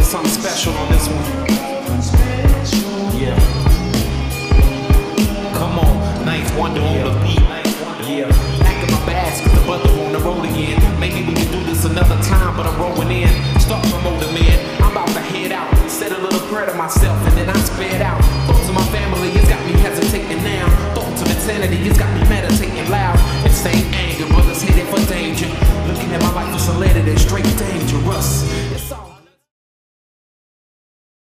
something special on this one. Yeah. Come on, Ninth Wonder on the beat. Yeah. Packing my bags cause the brother on the road again. Maybe we can do this another time, but I'm rolling in. Start promoting, man. I'm about to head out. Said a little prayer to myself and then I sped out. Thoughts of my family, it's got me hesitating now. Thoughts of insanity, it's got me meditating loud. Insane anger, brothers headed for danger. Looking at my life with solidity, straight danger.